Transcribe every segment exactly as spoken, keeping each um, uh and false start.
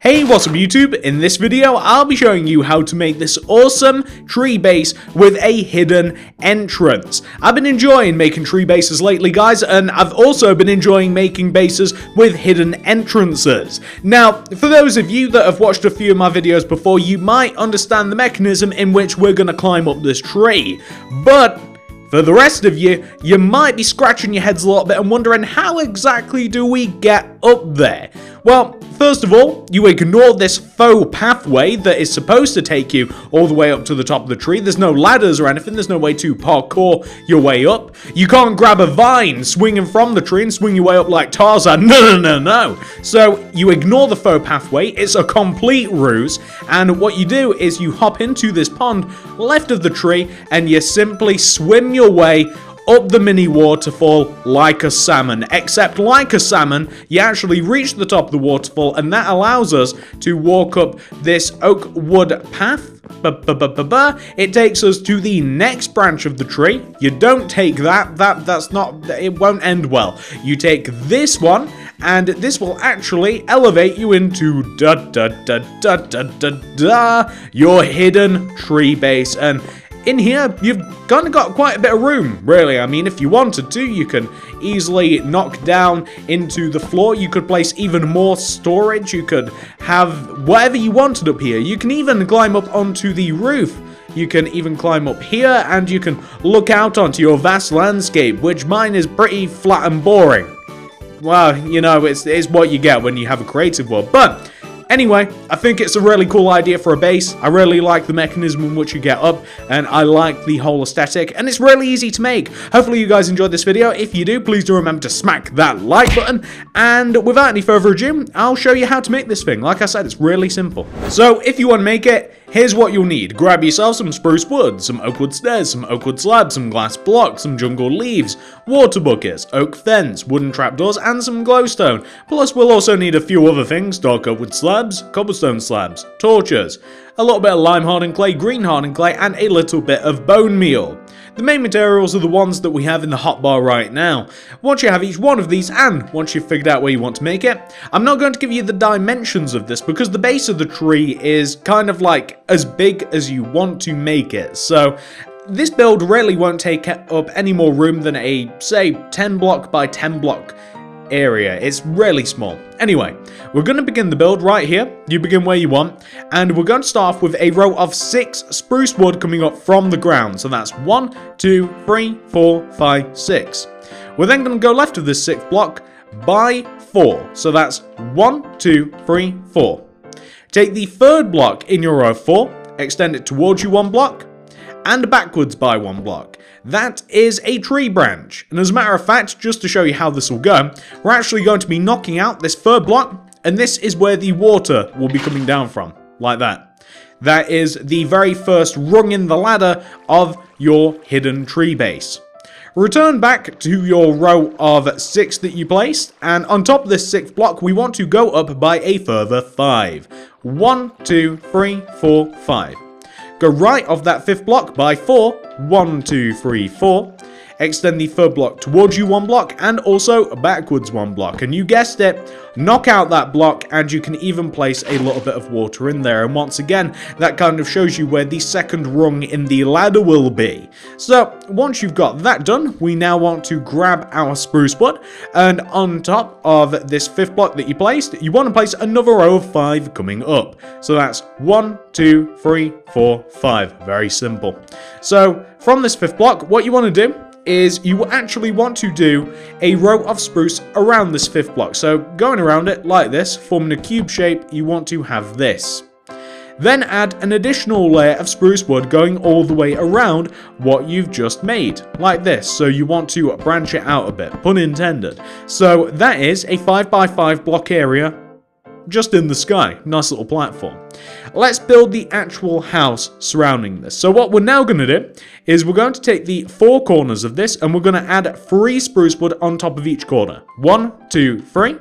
Hey, what's up YouTube? In this video, I'll be showing you how to make this awesome tree base with a hidden entrance. I've been enjoying making tree bases lately, guys, and I've also been enjoying making bases with hidden entrances. Now, for those of you that have watched a few of my videos before, you might understand the mechanism in which we're going to climb up this tree. But for the rest of you, you might be scratching your heads a little bit and wondering, how exactly do we get up there? Well, first of all, you ignore this faux pathway that is supposed to take you all the way up to the top of the tree. There's no ladders or anything. There's no way to parkour your way up. You can't grab a vine swinging from the tree and swing your way up like Tarzan. No, no, no, no. So you ignore the faux pathway. It's a complete ruse. And what you do is you hop into this pond left of the tree and you simply swim your way up the mini waterfall like a salmon. Except like a salmon, you actually reach the top of the waterfall, and that allows us to walk up this oak wood path. Ba-ba-ba-ba-ba. It takes us to the next branch of the tree. You don't take that. That that's not. It won't end well. You take this one, and this will actually elevate you into da da da da da da da your hidden tree base. And in here, you've kind of got quite a bit of room, really. I mean, if you wanted to, you can easily knock down into the floor. You could place even more storage. You could have whatever you wanted up here. You can even climb up onto the roof. You can even climb up here, and you can look out onto your vast landscape, which mine is pretty flat and boring. Well, you know, it's, it's what you get when you have a creative world. But anyway, I think it's a really cool idea for a base. I really like the mechanism in which you get up, and I like the whole aesthetic, and it's really easy to make. Hopefully you guys enjoyed this video. If you do, please do remember to smack that like button, and without any further ado, I'll show you how to make this thing. Like I said, it's really simple. So if you want to make it, here's what you'll need. Grab yourself some spruce wood, some oak wood stairs, some oak wood slabs, some glass blocks, some jungle leaves, water buckets, oak fence, wooden trapdoors, and some glowstone. Plus, we'll also need a few other things: dark oak wood slabs, cobblestone slabs, torches, a little bit of lime hardened clay, green hardened clay, and a little bit of bone meal. The main materials are the ones that we have in the hotbar right now. Once you have each one of these, and once you've figured out where you want to make it, I'm not going to give you the dimensions of this because the base of the tree is kind of like as big as you want to make it. So this build really won't take up any more room than a, say, ten block by ten block area. It's really small. Anyway, we're going to begin the build right here. You begin where you want, and we're going to start off with a row of six spruce wood coming up from the ground. So that's one, two, three, four, five, six. We're then going to go left of this sixth block by four. So that's one, two, three, four. Take the third block in your row of four, extend it towards you one block, and backwards by one block. That is a tree branch. And as a matter of fact, just to show you how this will go, we're actually going to be knocking out this third block, and this is where the water will be coming down from, like that. That is the very first rung in the ladder of your hidden tree base. Return back to your row of six that you placed, and on top of this sixth block, we want to go up by a further five. One, two, three, four, five. Go right off that fifth block by four. One, two, three, four. Extend the third block towards you one block, and also backwards one block. And you guessed it, knock out that block, and you can even place a little bit of water in there. And once again, that kind of shows you where the second rung in the ladder will be. So once you've got that done, we now want to grab our spruce wood, and on top of this fifth block that you placed, you want to place another row of five coming up. So that's one, two, three, four, five. Very simple. So from this fifth block, what you want to do is you actually want to do a row of spruce around this fifth block. So going around it like this, forming a cube shape, you want to have this. Then add an additional layer of spruce wood going all the way around what you've just made, like this. So you want to branch it out a bit, pun intended. So that is a five by five block area just in the sky. Nice little platform. Let's build the actual house surrounding this. So what we're now going to do is we're going to take the four corners of this, and we're going to add three spruce wood on top of each corner. One, two, three.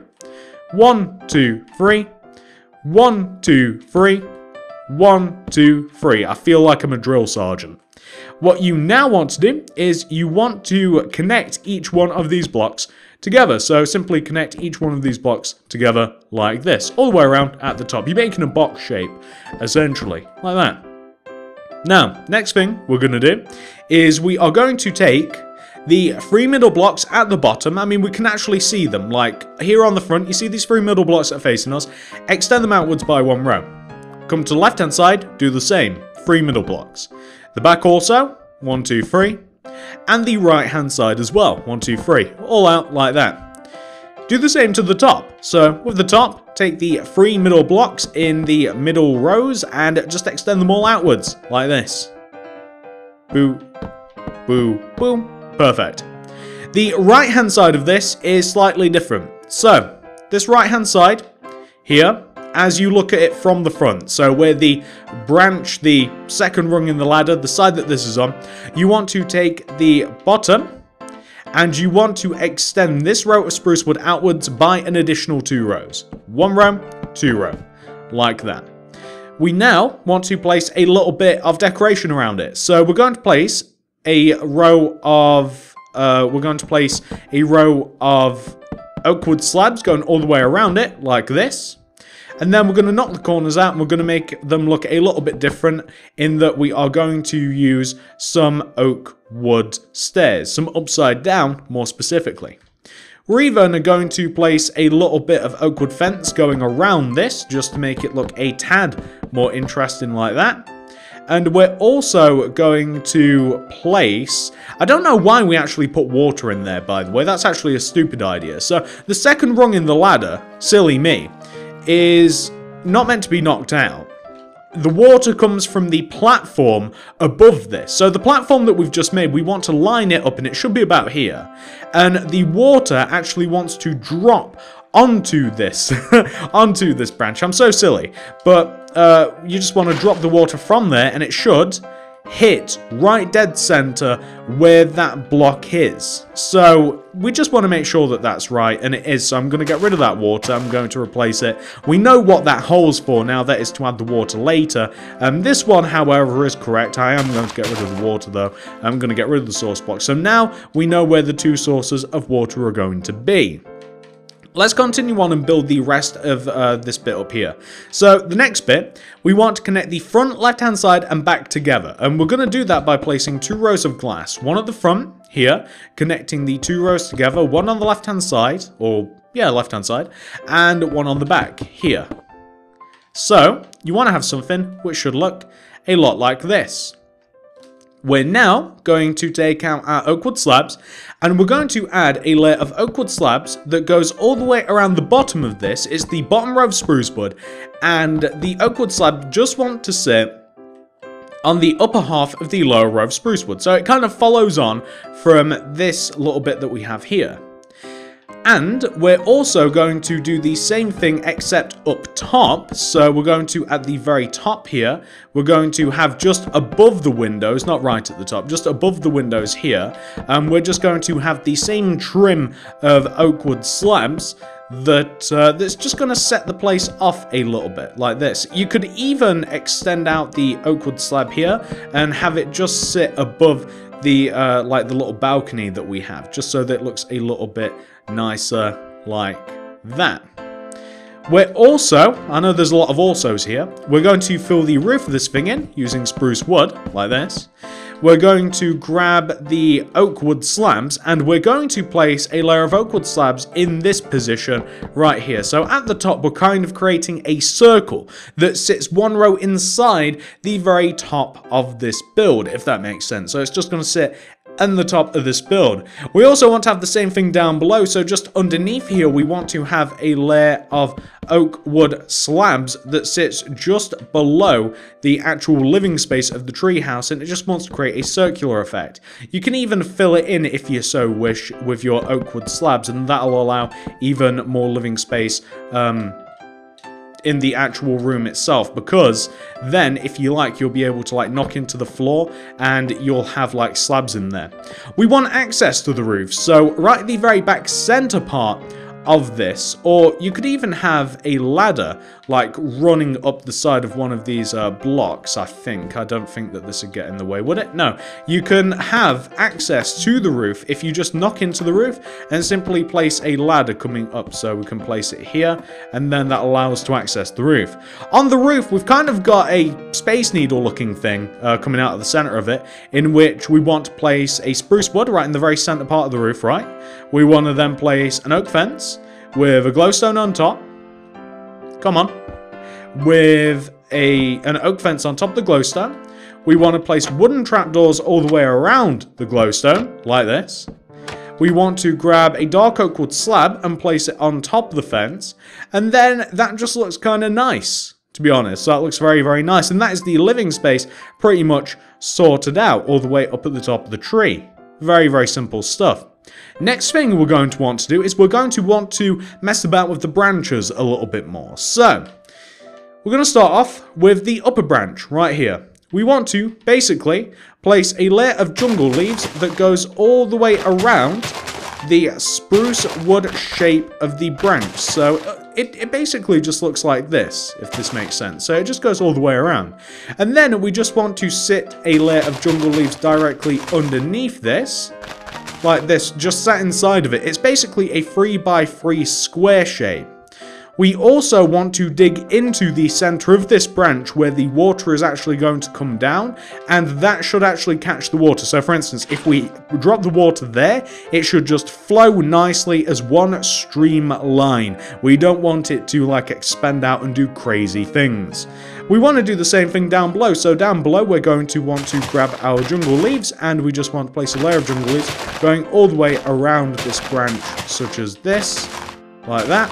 One, two, three. One, two, three. One, two, three. I feel like I'm a drill sergeant. What you now want to do is you want to connect each one of these blocks together. So simply connect each one of these blocks together like this, all the way around at the top. You're making a box shape, essentially, like that. Now, next thing we're going to do is we are going to take the three middle blocks at the bottom. I mean, we can actually see them. Like, here on the front, you see these three middle blocks that are facing us. Extend them outwards by one row. Come to the left-hand side, do the same. Three middle blocks. The back also, one, two, three. And the right-hand side as well, one, two, three. All out like that. Do the same to the top. So, with the top, take the three middle blocks in the middle rows and just extend them all outwards, like this. Boo, boo, boom. Perfect. The right-hand side of this is slightly different. So, this right-hand side here, as you look at it from the front, so where the branch, the second rung in the ladder, the side that this is on, you want to take the bottom and you want to extend this row of spruce wood outwards by an additional two rows. One row, two row, like that. We now want to place a little bit of decoration around it. So we're going to place a row of, uh, we're going to place a row of oak wood slabs going all the way around it, like this. And then we're going to knock the corners out and we're going to make them look a little bit different in that we are going to use some oak wood stairs, some upside down more specifically. We're even going to place a little bit of oak wood fence going around this just to make it look a tad more interesting like that. And we're also going to place, I don't know why we actually put water in there, by the way, that's actually a stupid idea. So the second rung in the ladder, silly me, is not meant to be knocked out. The water comes from the platform above this. So the platform that we've just made, we want to line it up and it should be about here. And the water actually wants to drop onto this, onto this branch. I'm so silly. But uh, you just want to drop the water from there and it should hit right dead center where that block is. So we just want to make sure that that's right, and it is. So I'm going to get rid of that water. I'm going to replace it. We know what that hole's for now. That is to add the water later. Um, this one, however, is correct. I am going to get rid of the water though. I'm going to get rid of the source block. So now we know where the two sources of water are going to be. Let's continue on and build the rest of uh, this bit up here. So the next bit, we want to connect the front left-hand side and back together. And we're going to do that by placing two rows of glass. One at the front here, connecting the two rows together. One on the left-hand side, or yeah, left-hand side, and one on the back here. So you want to have something which should look a lot like this. We're now going to take out our oak wood slabs and we're going to add a layer of oak wood slabs that goes all the way around the bottom of this. It's the bottom row of spruce wood, and the oak wood slab just want to sit on the upper half of the lower row of spruce wood. So it kind of follows on from this little bit that we have here. And we're also going to do the same thing except up top. So we're going to, at the very top here, we're going to have just above the windows, not right at the top, just above the windows here. And we're just going to have the same trim of oak wood slabs that uh, that's just going to set the place off a little bit like this. You could even extend out the oak wood slab here and have it just sit above the uh, like the little balcony that we have, just so that it looks a little bit nicer like that. We're also, I know there's a lot of alsos here, we're going to fill the roof of this thing in using spruce wood like this. We're going to grab the oak wood slabs and we're going to place a layer of oak wood slabs in this position right here. So at the top, we're kind of creating a circle that sits one row inside the very top of this build, if that makes sense. So it's just going to sit and the top of this build. We also want to have the same thing down below, so just underneath here we want to have a layer of oak wood slabs that sits just below the actual living space of the treehouse, and it just wants to create a circular effect. You can even fill it in if you so wish with your oak wood slabs, and that'll allow even more living space um, in the actual room itself, because then if you like you'll be able to like knock into the floor and you'll have like slabs in there. We want access to the roof, so right at the very back center part of this, or you could even have a ladder like running up the side of one of these uh, blocks, I think. I don't think that this would get in the way, would it? No. You can have access to the roof if you just knock into the roof and simply place a ladder coming up. So we can place it here, and then that allows us to access the roof. On the roof, we've kind of got a Space Needle looking thing uh, coming out of the center of it, in which we want to place a spruce wood right in the very center part of the roof, right? We want to then place an oak fence with a glowstone on top. Come on. With a an oak fence on top of the glowstone. We want to place wooden trapdoors all the way around the glowstone, like this. We want to grab a dark oak wood slab and place it on top of the fence. And then that just looks kind of nice, to be honest. So that looks very, very nice. And that is the living space pretty much sorted out all the way up at the top of the tree. Very, very simple stuff. Next thing we're going to want to do is we're going to want to mess about with the branches a little bit more. So, we're going to start off with the upper branch right here. We want to basically place a layer of jungle leaves that goes all the way around the spruce wood shape of the branch. So uh, it, it basically just looks like this, if this makes sense. So it just goes all the way around. And then we just want to sit a layer of jungle leaves directly underneath this, like this, just sat inside of it. It's basically a three by three square shape. We also want to dig into the center of this branch where the water is actually going to come down, and that should actually catch the water. So for instance, if we drop the water there, it should just flow nicely as one streamline. We don't want it to like expand out and do crazy things. We want to do the same thing down below. So down below, we're going to want to grab our jungle leaves, and we just want to place a layer of jungle leaves going all the way around this branch, such as this, like that.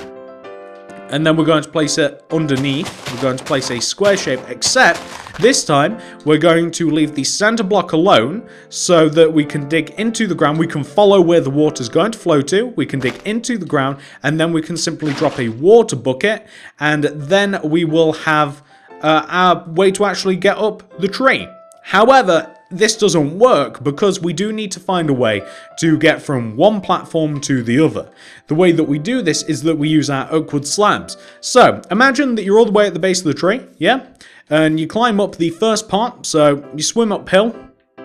And then we're going to place it underneath. We're going to place a square shape, except this time we're going to leave the center block alone so that we can dig into the ground. We can follow where the water is going to flow to. We can dig into the ground, and then we can simply drop a water bucket, and then we will have uh, our way to actually get up the tree. However, this doesn't work because we do need to find a way to get from one platform to the other. The way that we do this is that we use our oak wood slabs. So, imagine that you're all the way at the base of the tree, yeah? And you climb up the first part, so you swim uphill,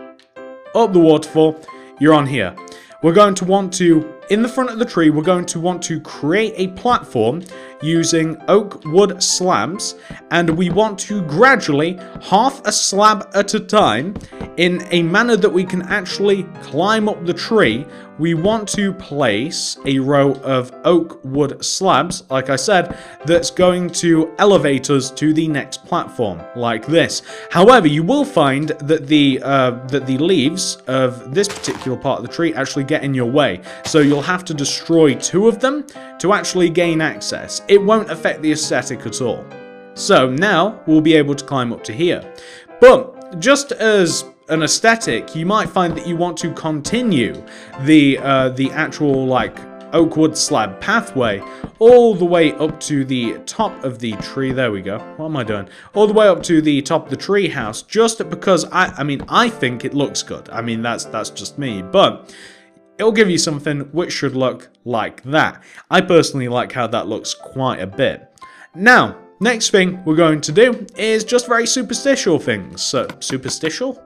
up the waterfall, you're on here. We're going to want to, in the front of the tree, we're going to want to create a platform using oak wood slabs, and we want to gradually, half a slab at a time, in a manner that we can actually climb up the tree, we want to place a row of oak wood slabs, like I said, that's going to elevate us to the next platform, like this. However, you will find that the uh, that the leaves of this particular part of the tree actually get in your way, so you'll have to destroy two of them to actually gain access. It won't affect the aesthetic at all. So now we'll be able to climb up to here. But just as an aesthetic, you might find that you want to continue the uh, the actual like oak wood slab pathway all the way up to the top of the tree. There we go. What am I doing? All the way up to the top of the tree house, just because I I mean I think it looks good. I mean that's that's just me, but it'll give you something which should look like that. I personally like how that looks quite a bit. Now, next thing we're going to do is just very superstitial things. So, superstitial?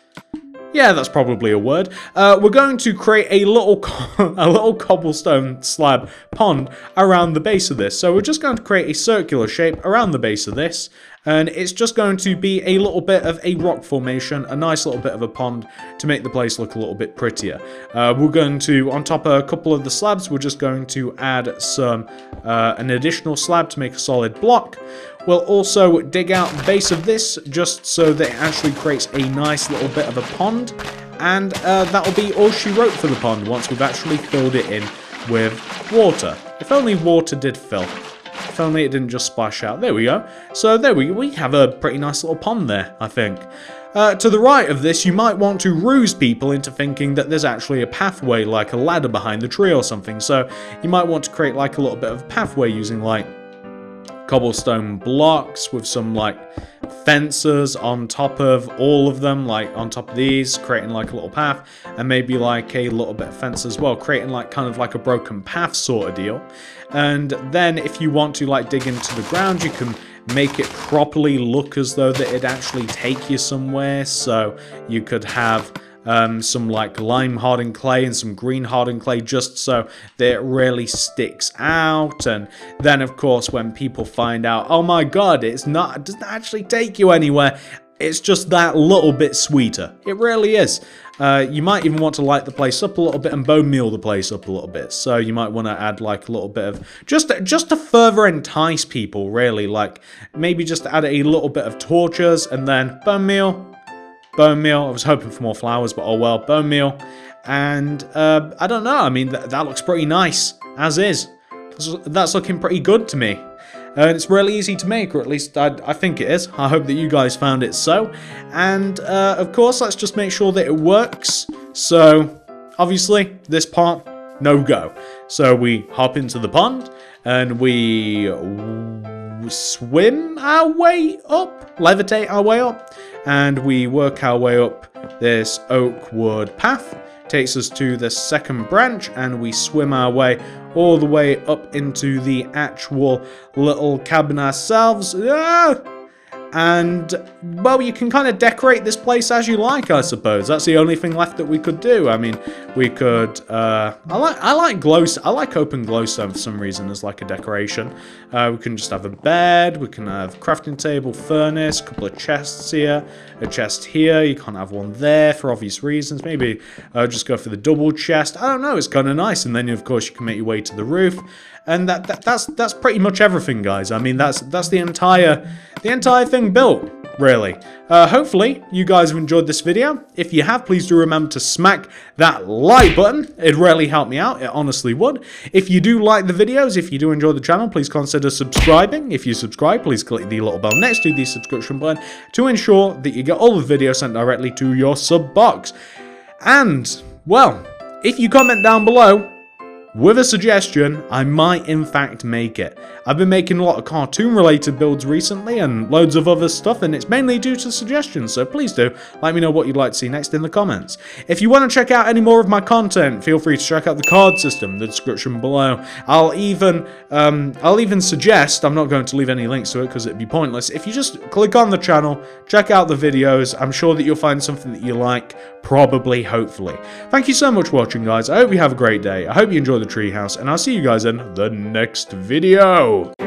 Yeah, that's probably a word. Uh, we're going to create a little a little cobblestone slab pond around the base of this. So we're just going to create a circular shape around the base of this, and it's just going to be a little bit of a rock formation, a nice little bit of a pond to make the place look a little bit prettier. Uh, we're going to, on top of a couple of the slabs, we're just going to add some uh, an additional slab to make a solid block. We'll also dig out the base of this just so that it actually creates a nice little bit of a pond, and uh, that'll be all she wrote for the pond once we've actually filled it in with water. If only water did fill. If only it didn't just splash out. There we go. So there we, we have a pretty nice little pond there, I think. Uh, to the right of this, you might want to ruse people into thinking that there's actually a pathway, like a ladder behind the tree or something. So you might want to create like a little bit of a pathway using like cobblestone blocks with some like fences on top of all of them, like on top of these, creating like a little path, and maybe like a little bit of fence as well, creating like kind of like a broken path sort of deal. And then if you want to like dig into the ground, you can make it properly look as though that it actually take you somewhere. So you could have Um, some like lime hardened clay and some green hardened clay, just so that it really sticks out. And then of course when people find out, oh my god, it's not, it doesn't actually take you anywhere, it's just that little bit sweeter. It really is. Uh, you might even want to light the place up a little bit and bone meal the place up a little bit. So you might want to add like a little bit of, just, just to further entice people really, like maybe just add a little bit of torches and then bone meal. Bone meal. I was hoping for more flowers, but oh well. Bone meal. And uh, I don't know. I mean, th that looks pretty nice, as is. That's looking pretty good to me. And it's really easy to make, or at least I, I think it is. I hope that you guys found it so. And uh, of course, let's just make sure that it works. So, obviously, this part, no go. So we hop into the pond, and we swim our way up, levitate our way up, and we work our way up this oak wood path. Takes us to the second branch, and we swim our way all the way up into the actual little cabin ourselves. Ah! And, well, you can kind of decorate this place as you like, I suppose. That's the only thing left that we could do. I mean, we could, uh, I like, I like glow, I like open glowstone for some reason as like a decoration. Uh, we can just have a bed, we can have crafting table, furnace, a couple of chests here, a chest here. You can't have one there for obvious reasons. Maybe uh, just go for the double chest. I don't know, it's kind of nice. And then, of course, you can make your way to the roof. And that, that that's that's pretty much everything, guys. I mean, that's that's the entire the entire thing built, really. Uh, hopefully, you guys have enjoyed this video. If you have, please do remember to smack that like button. It'd really help me out. It honestly would. If you do like the videos, if you do enjoy the channel, please consider subscribing. If you subscribe, please click the little bell next to the subscription button to ensure that you get all the videos sent directly to your sub box. And, well, if you comment down below with a suggestion, I might in fact make it. I've been making a lot of cartoon related builds recently and loads of other stuff, and it's mainly due to suggestions, so please do let me know what you'd like to see next in the comments. If you want to check out any more of my content, feel free to check out the card system, the description below. I'll even um, I'll even suggest, I'm not going to leave any links to it because it'd be pointless, if you just click on the channel, check out the videos, I'm sure that you'll find something that you like, probably, hopefully. Thank you so much for watching, guys. I hope you have a great day. I hope you enjoy the treehouse, and I'll see you guys in the next video.